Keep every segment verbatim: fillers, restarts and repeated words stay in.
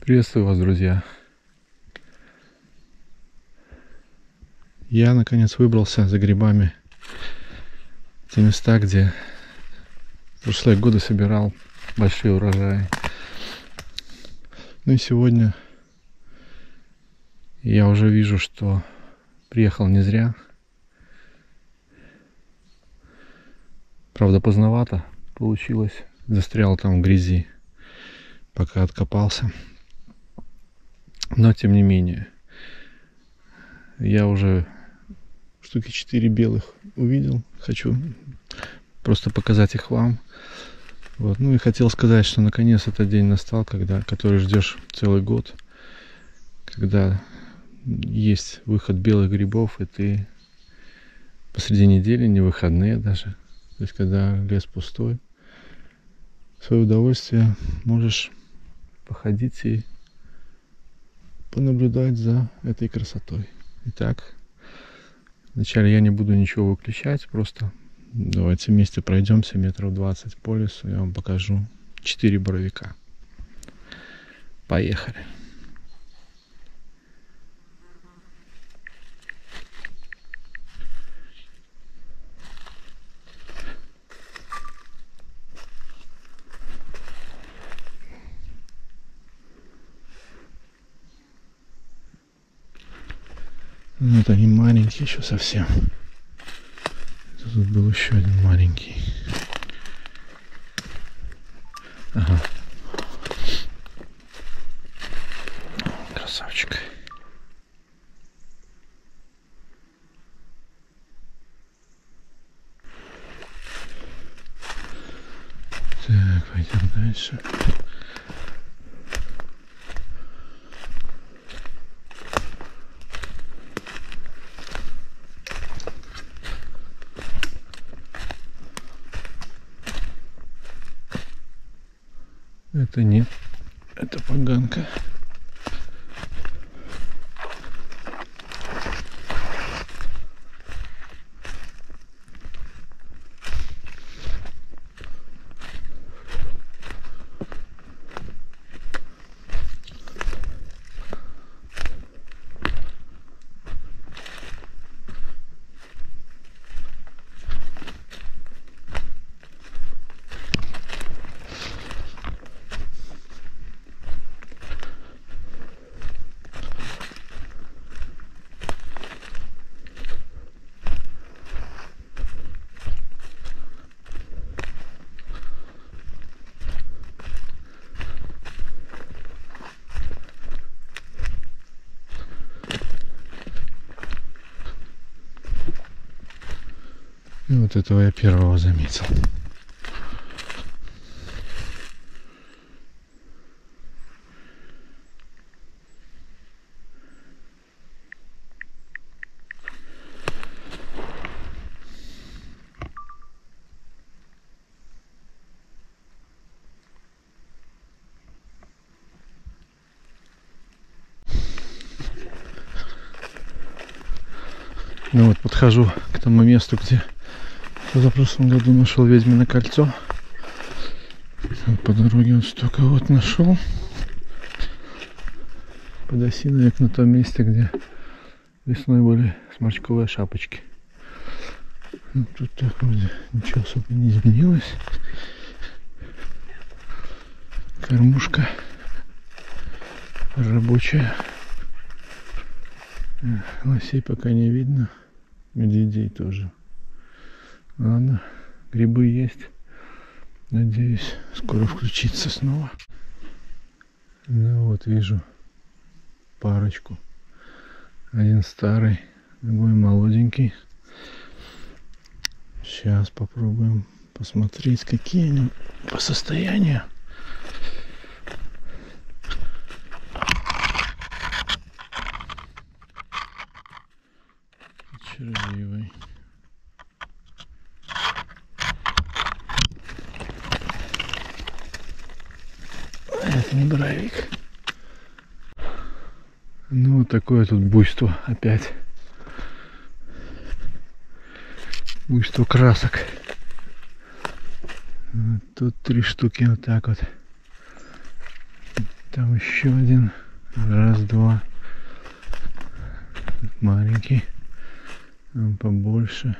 Приветствую вас, друзья! Я наконец выбрался за грибами в те места, где в прошлые годы собирал большие урожаи. Ну и сегодня я уже вижу, что приехал не зря. Правда, поздновато получилось. Застрял там в грязи, пока откопался. Но тем не менее, я уже штуки четыре белых увидел. Хочу просто показать их вам. Вот. Ну и хотел сказать, что наконец этот день настал, когда, который ждешь целый год, когда есть выход белых грибов, и ты посреди недели, не выходные даже, то есть когда лес пустой, в свое удовольствие можешь походить и понаблюдать за этой красотой. Итак, вначале я не буду ничего выключать, просто давайте вместе пройдемся метров двадцать по лесу, я вам покажу четыре боровика. Поехали! Вот они маленькие еще совсем. Тут был еще один маленький. Ага. Красавчик. Так, пойдем дальше. Это нет, это поганка. И вот этого я первого заметил. Ну вот, подхожу к тому месту, где в прошлом году нашел ведьмино кольцо. По дороге вот столько вот нашел. Подосиновик на том месте, где весной были сморчковые шапочки. Ну, тут так вроде ничего особо не изменилось. Кормушка рабочая. Лосей пока не видно. Медведей тоже. Ладно, грибы есть. Надеюсь, скоро включится снова. Ну вот, вижу парочку. Один старый, другой молоденький. Сейчас попробуем посмотреть, какие они по состоянию. Червивый. Это не боровик. Ну вот такое тут буйство опять. Буйство красок. Вот тут три штуки вот так вот. Там еще один. Раз, два. Маленький. Там побольше.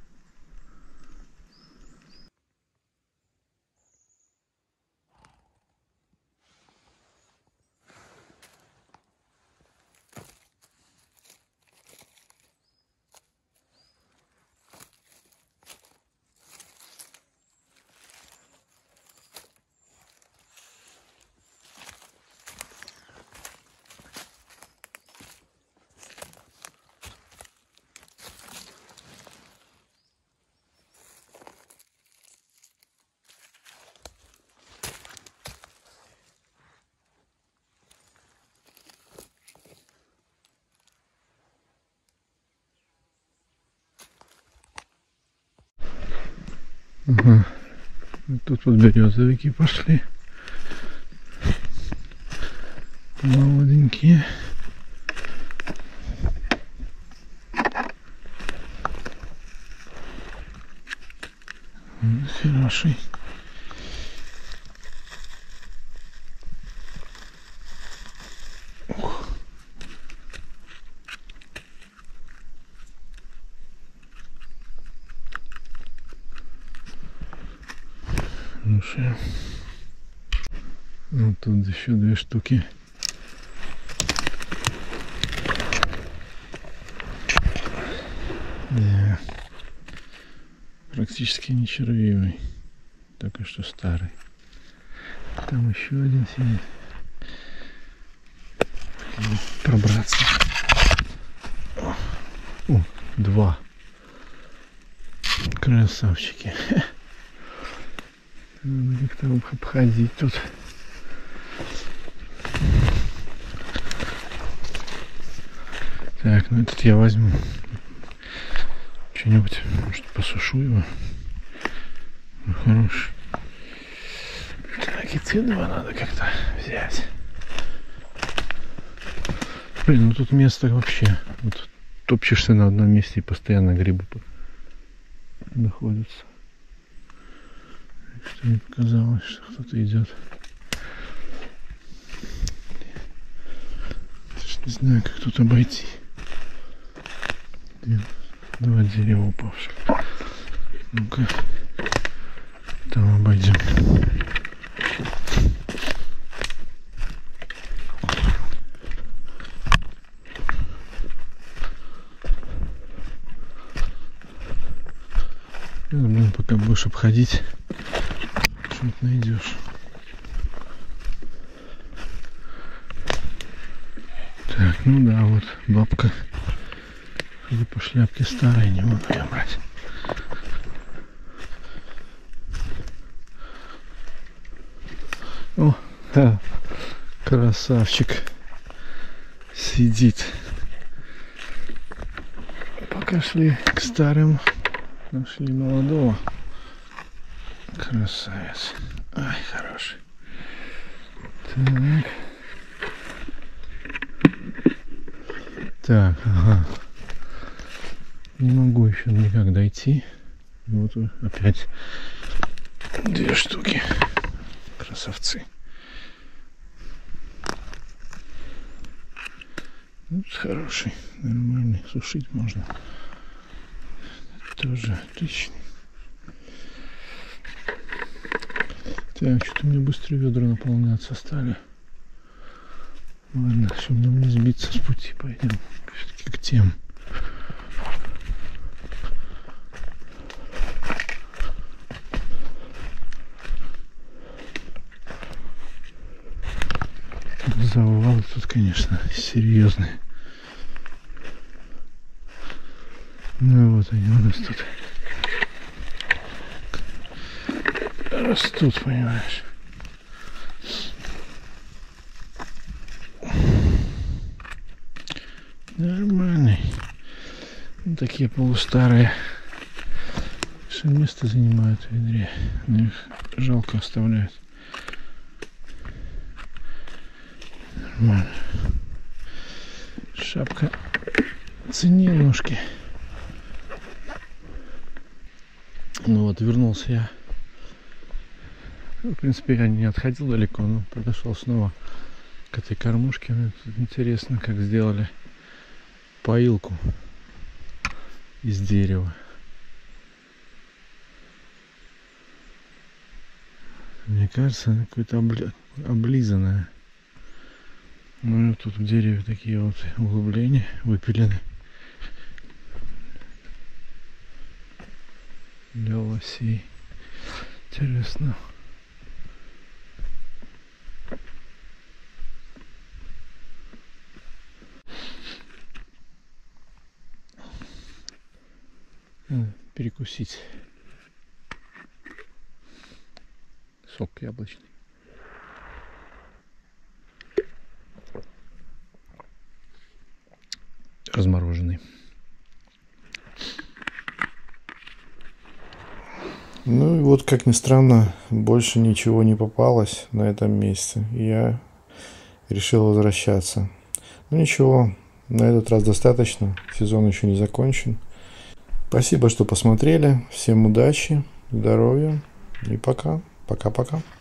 Ага. Тут вот березовики пошли. Молоденькие. Хороший. Ух. Хорошие. Вот тут еще две штуки. Да. Практически не червивый, только что старый. Там еще один сидит. Пробраться. О, два. Красавчики. Надо как-то обходить тут. Так, ну этот я возьму. Что-нибудь, может, посушу его. Ну, хороший. Так, и те два надо как-то взять. Блин, ну тут место вообще. Вот топчешься на одном месте и постоянно грибы находятся. Что мне показалось, что кто-то идет. Не знаю, как тут обойти. Два дерева упавших. Ну-ка, там обойдем. Блин, пока будешь обходить, что-то найдешь. Так, ну да, вот бабка. Судя по шляпке старой, не могу ее брать. О, да, красавчик сидит. Пока шли к старым, нашли молодого. Красавец. Ай, хороший. Так. Так, ага. Не могу еще никак дойти. Вот опять две штуки. Красавцы. Вот хороший, нормальный. Сушить можно. Тоже отлично. Так, что-то у меня быстро ведра наполняться стали. Ладно, чтобы нам не сбиться с пути, пойдем все-таки к тем. Завалы тут, конечно, серьезные. Ну вот они у нас тут растут, понимаешь. Нормальный. Ну, такие полустарые. Что место занимают в ведре. Но их жалко оставляют. Нормально. Шапка цени ножки. Ну вот, вернулся я. В принципе, я не отходил далеко, но подошел снова К этой кормушке мне тут интересно, как сделали поилку из дерева. Мне кажется, она какое-то обли... облизанное. Ну и тут в дереве такие вот углубления выпилены для лосей. Интересно. Надо перекусить. Сок яблочный. Размороженный. Ну и вот, как ни странно, больше ничего не попалось на этом месте. Я решил возвращаться. Ну ничего, на этот раз достаточно. Сезон еще не закончен. Спасибо, что посмотрели. Всем удачи, здоровья и пока. Пока-пока.